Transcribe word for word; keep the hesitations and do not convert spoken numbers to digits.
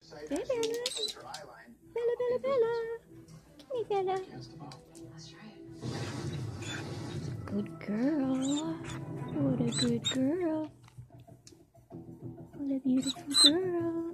Hey, Bella. Bella, Bella, Bella. Come here, Bella. Good girl. What a good girl. What a beautiful girl.